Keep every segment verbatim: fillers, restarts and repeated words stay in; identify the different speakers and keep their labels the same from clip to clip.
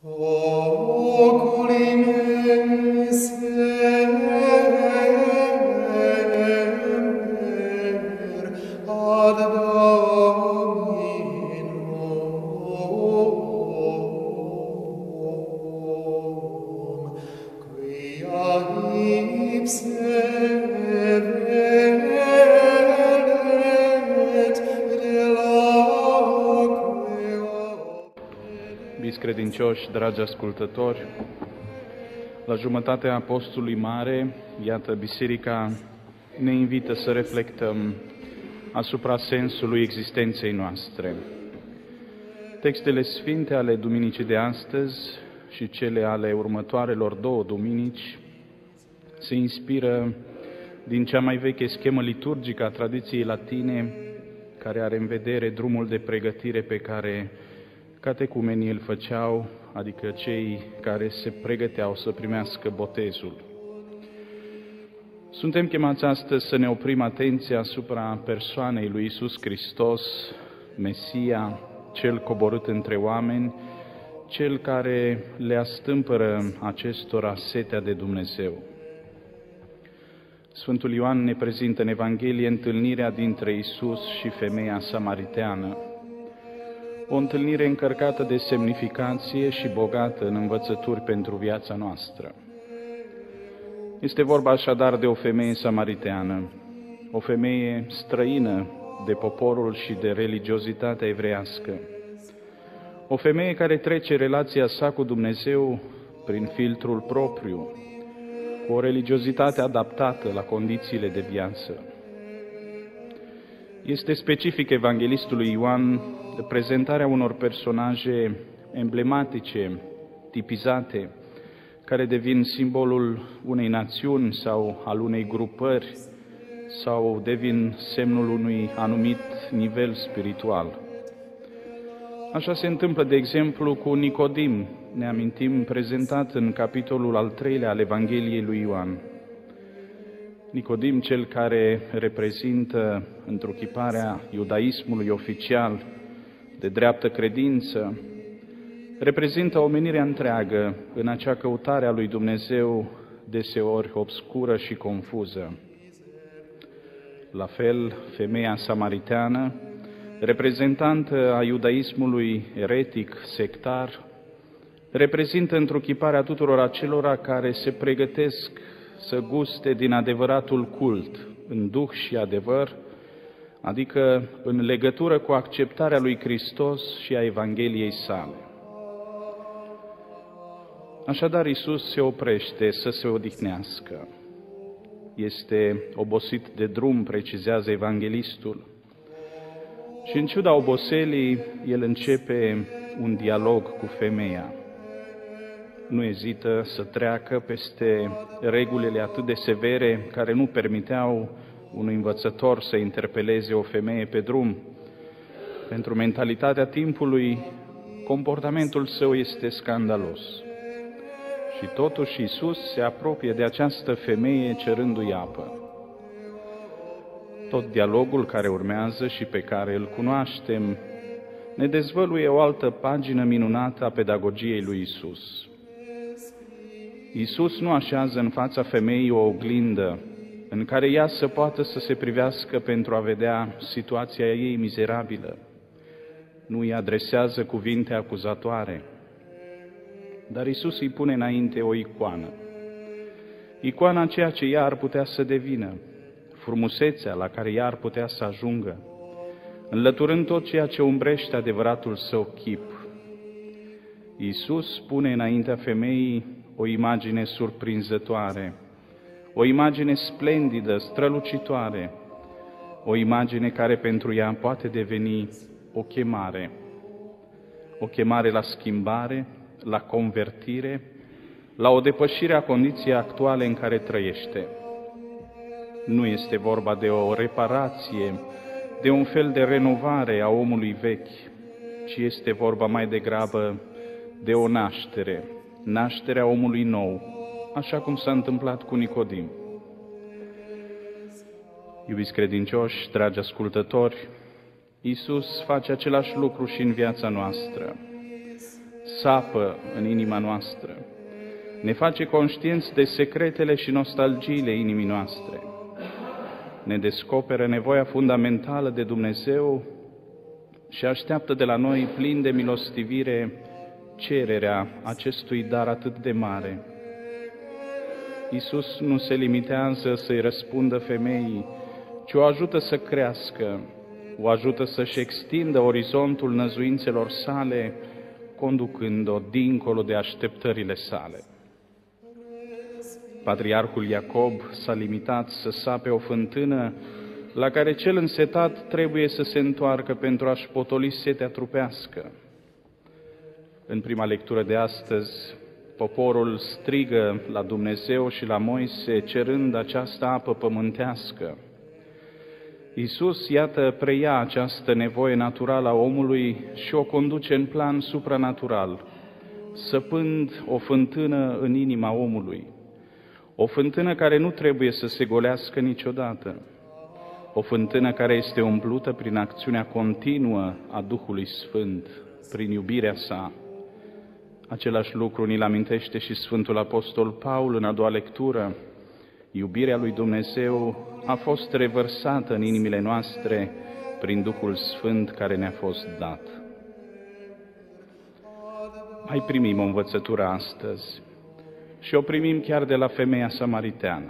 Speaker 1: Credincioși, dragi ascultători, la jumătatea Apostului Mare, iată, Biserica ne invită să reflectăm asupra sensului existenței noastre. Textele sfinte ale duminicii de astăzi și cele ale următoarelor două duminici se inspiră din cea mai veche schemă liturgică a tradiției latine, care are în vedere drumul de pregătire pe care catecumenii îl făceau, adică cei care se pregăteau să primească botezul. Suntem chemați astăzi să ne oprim atenția asupra persoanei lui Iisus Hristos, Mesia, Cel coborât între oameni, Cel care le astâmpără acestora setea de Dumnezeu. Sfântul Ioan ne prezintă în Evanghelie întâlnirea dintre Iisus și femeia samariteană. O întâlnire încărcată de semnificație și bogată în învățături pentru viața noastră. Este vorba așadar de o femeie samariteană, o femeie străină de poporul și de religiozitatea evreiască, o femeie care trece relația sa cu Dumnezeu prin filtrul propriu, cu o religiozitate adaptată la condițiile de viață. Este specific evanghelistului Ioan de prezentarea unor personaje emblematice, tipizate, care devin simbolul unei națiuni sau al unei grupări sau devin semnul unui anumit nivel spiritual. Așa se întâmplă, de exemplu, cu Nicodim, ne amintim, prezentat în capitolul al treilea al Evangheliei lui Ioan. Nicodim, cel care reprezintă întruchiparea iudaismului oficial de dreaptă credință, reprezintă omenirea întreagă în acea căutare a lui Dumnezeu, deseori obscură și confuză. La fel, femeia samariteană, reprezentantă a iudaismului eretic, sectar, reprezintă întruchiparea tuturor acelora care se pregătesc să guste din adevăratul cult, în duh și adevăr, adică în legătură cu acceptarea lui Hristos și a Evangheliei sale. Așadar, Iisus se oprește să se odihnească. Este obosit de drum, precizează evanghelistul. Și în ciuda oboselii, el începe un dialog cu femeia. Nu ezită să treacă peste regulile atât de severe care nu permiteau unui învățător să interpeleze o femeie pe drum. Pentru mentalitatea timpului, comportamentul său este scandalos. Și totuși Iisus se apropie de această femeie cerându-i apă. Tot dialogul care urmează și pe care îl cunoaștem ne dezvăluie o altă pagină minunată a pedagogiei lui Iisus. Iisus nu așează în fața femeii o oglindă în care ea să poată să se privească pentru a vedea situația ei mizerabilă. Nu îi adresează cuvinte acuzatoare, dar Iisus îi pune înainte o icoană. Icoana ceea ce ea ar putea să devină, frumusețea la care ea ar putea să ajungă, înlăturând tot ceea ce umbrește adevăratul său chip. Iisus pune înaintea femeii o imagine surprinzătoare, o imagine splendidă, strălucitoare, o imagine care pentru ea poate deveni o chemare, o chemare la schimbare, la convertire, la o depășire a condiției actuale în care trăiește. Nu este vorba de o reparație, de un fel de renovare a omului vechi, ci este vorba mai degrabă de o naștere, nașterea omului nou, așa cum s-a întâmplat cu Nicodim. Iubiți credincioși, dragi ascultători, Iisus face același lucru și în viața noastră. sapă în inima noastră, ne face conștienți de secretele și nostalgiile inimii noastre, ne descoperă nevoia fundamentală de Dumnezeu și așteaptă de la noi, plin de milostivire, cererea acestui dar atât de mare. Iisus nu se limitează să-i răspundă femeii, ci o ajută să crească, o ajută să-și extindă orizontul năzuințelor sale, conducând-o dincolo de așteptările sale. Patriarhul Iacob s-a limitat să sape o fântână la care cel însetat trebuie să se întoarcă pentru a-și potoli setea trupească. În prima lectură de astăzi, poporul strigă la Dumnezeu și la Moise, cerând această apă pământească. Iisus, iată, preia această nevoie naturală a omului și o conduce în plan supranatural, săpând o fântână în inima omului, o fântână care nu trebuie să se golească niciodată, o fântână care este umplută prin acțiunea continuă a Duhului Sfânt, prin iubirea sa. Același lucru ni-l amintește și Sfântul Apostol Paul în a doua lectură. Iubirea lui Dumnezeu a fost revărsată în inimile noastre prin Duhul Sfânt care ne-a fost dat. Mai primim o învățătură astăzi și o primim chiar de la femeia samariteană.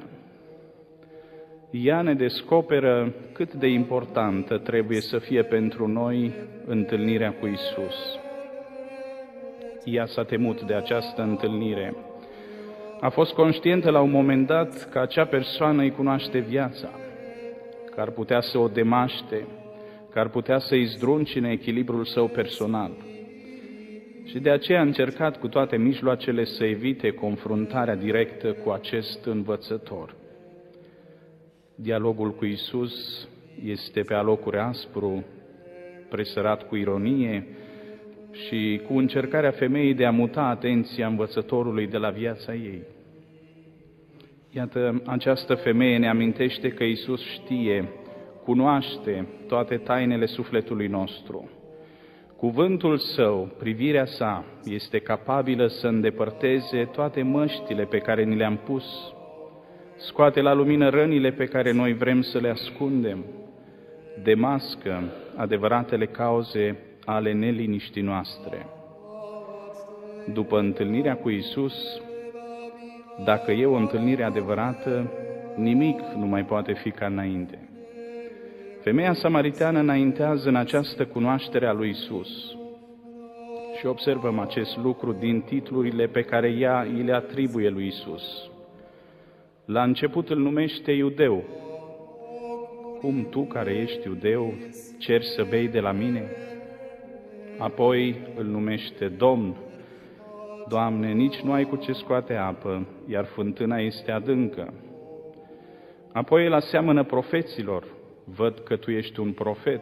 Speaker 1: Ea ne descoperă cât de importantă trebuie să fie pentru noi întâlnirea cu Iisus. Ea s-a temut de această întâlnire. A fost conștientă la un moment dat că acea persoană îi cunoaște viața, că ar putea să o demaște, că ar putea să-i zdruncine echilibrul său personal. Și de aceea a încercat cu toate mijloacele să evite confruntarea directă cu acest învățător. Dialogul cu Iisus este pe alocuri aspru, presărat cu ironie și cu încercarea femeii de a muta atenția învățătorului de la viața ei. Iată, această femeie ne amintește că Iisus știe, cunoaște toate tainele sufletului nostru. Cuvântul Său, privirea sa, este capabilă să îndepărteze toate măștile pe care ni le-am pus, scoate la lumină rănile pe care noi vrem să le ascundem, demască adevăratele cauze ale neliniștii noastre. După întâlnirea cu Iisus, dacă e o întâlnire adevărată, nimic nu mai poate fi ca înainte. Femeia samariteană înaintează în această cunoaștere a lui Iisus și observăm acest lucru din titlurile pe care ea îi le atribuie lui Iisus. La început îl numește iudeu. Cum tu, care ești iudeu, ceri să bei de la mine? Apoi îl numește Domn. Doamne, nici nu ai cu ce scoate apă, iar fântâna este adâncă. Apoi îl aseamănă profeților. Văd că tu ești un profet.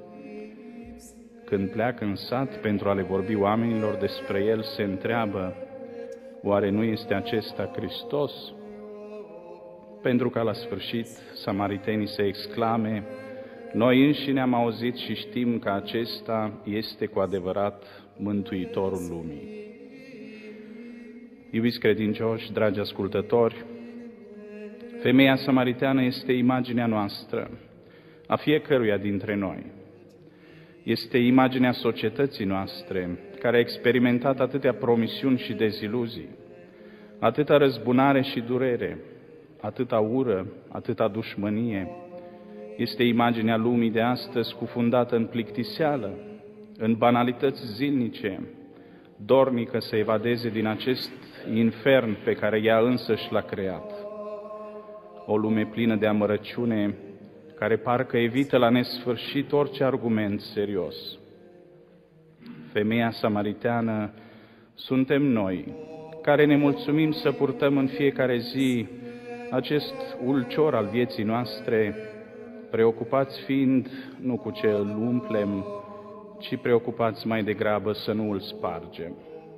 Speaker 1: Când pleacă în sat pentru a le vorbi oamenilor despre el, se întreabă, oare nu este acesta Hristos? Pentru ca la sfârșit samaritenii să exclame, noi înșine am auzit și știm că acesta este cu adevărat Mântuitorul lumii. Iubiți credincioși, dragi ascultători, femeia samariteană este imaginea noastră, a fiecăruia dintre noi. Este imaginea societății noastre, care a experimentat atâtea promisiuni și deziluzii, atâta răzbunare și durere, atâta ură, atâta dușmănie. Este imaginea lumii de astăzi scufundată în plictiseală, în banalități zilnice, dornică să evadeze din acest infern pe care ea însăși l-a creat. O lume plină de amărăciune, care parcă evită la nesfârșit orice argument serios. Femeia samariteană suntem noi, care ne mulțumim să purtăm în fiecare zi acest ulcior al vieții noastre, preocupați fiind nu cu ce îl umplem, ci preocupați mai degrabă să nu îl spargem.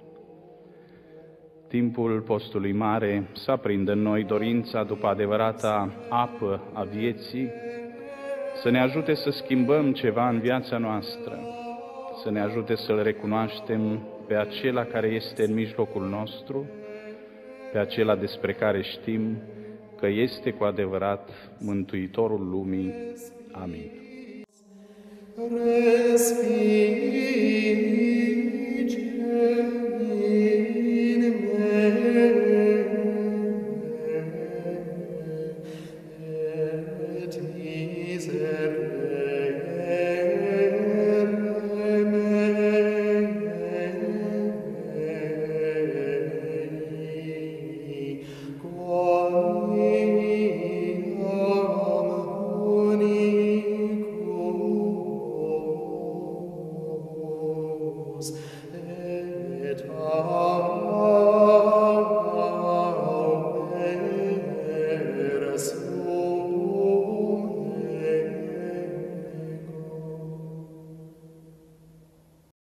Speaker 1: Timpul postului mare să aprindă în noi dorința după adevărata apă a vieții, să ne ajute să schimbăm ceva în viața noastră, să ne ajute să-L recunoaștem pe acela care este în mijlocul nostru, pe acela despre care știm că este cu adevărat Mântuitorul lumii. Amin.
Speaker 2: Respiri